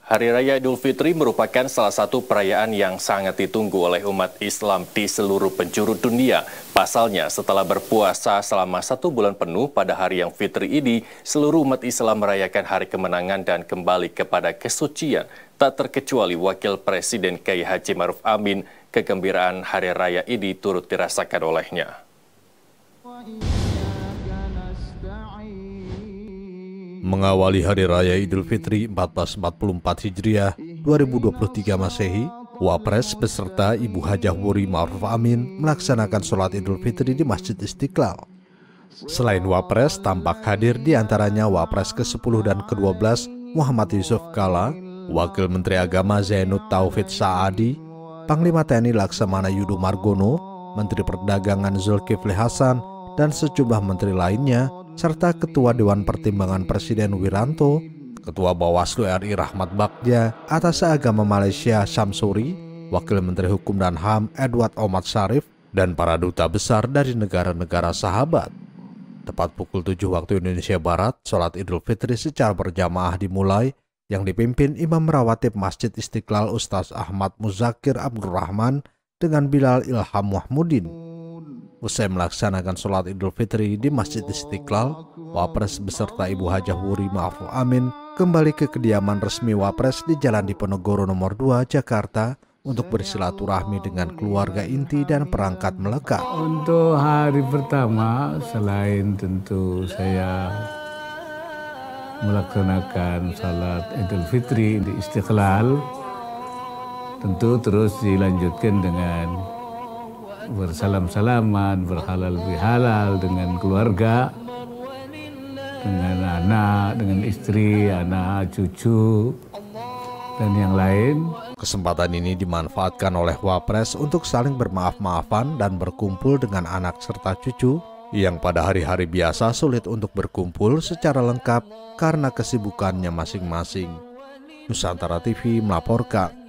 Hari Raya Idul Fitri merupakan salah satu perayaan yang sangat ditunggu oleh umat Islam di seluruh penjuru dunia. Pasalnya, setelah berpuasa selama 1 bulan penuh pada hari yang fitri ini, seluruh umat Islam merayakan hari kemenangan dan kembali kepada kesucian. Tak terkecuali Wakil Presiden Kiai Haji Ma'ruf Amin, kegembiraan Hari Raya ini turut dirasakan olehnya. Mengawali Hari Raya Idul Fitri 1444 Hijriah 2023 Masehi, Wapres beserta Ibu Hajah Wuri Ma'ruf Amin melaksanakan sholat Idul Fitri di Masjid Istiqlal. Selain Wapres, tampak hadir di antaranya Wapres ke-10 dan ke-12 Muhammad Yusuf Kalla, Wakil Menteri Agama Zainud Tauhid Saadi, Panglima TNI Laksamana Yudo Margono, Menteri Perdagangan Zulkifli Hasan, dan sejumlah menteri lainnya, serta Ketua Dewan Pertimbangan Presiden Wiranto, Ketua Bawaslu RI Rahmat Bagja, Atas Agama Malaysia Syamsuri, Wakil Menteri Hukum dan HAM Edward Omar Syarif, dan para duta besar dari negara-negara sahabat. Tepat pukul 7 waktu Indonesia Barat, sholat Idul Fitri secara berjamaah dimulai yang dipimpin Imam Rawatib Masjid Istiqlal Ustaz Ahmad Muzakir Abdurrahman dengan Bilal Ilham Mahmudin. Usai melaksanakan sholat Idul Fitri di Masjid Istiqlal, Wapres beserta Ibu Hajah Wuri Ma'ruf Amin kembali ke kediaman resmi Wapres di Jalan Diponegoro nomor 2, Jakarta untuk bersilaturahmi dengan keluarga inti dan perangkat melekat. Untuk hari pertama, selain tentu saya melaksanakan sholat Idul Fitri di Istiqlal, tentu terus dilanjutkan dengan bersalam-salaman, berhalal bihalal dengan keluarga, dengan anak, dengan istri, anak, cucu, dan yang lain. Kesempatan ini dimanfaatkan oleh Wapres untuk saling bermaaf-maafan dan berkumpul dengan anak serta cucu yang pada hari-hari biasa sulit untuk berkumpul secara lengkap karena kesibukannya masing-masing. Nusantara TV melaporkan.